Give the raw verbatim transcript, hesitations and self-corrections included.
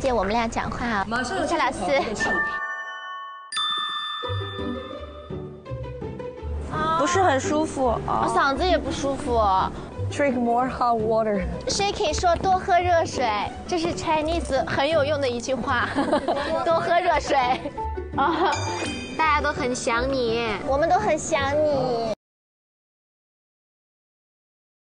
见我们俩讲话啊，蔡老师。 不是很舒服， 我嗓子也不舒服。 Drink more hot water. Shaky 说多喝热水，这是 Chinese 很有用的一句话，多喝热水。啊，大家都很想你，我们都很想你。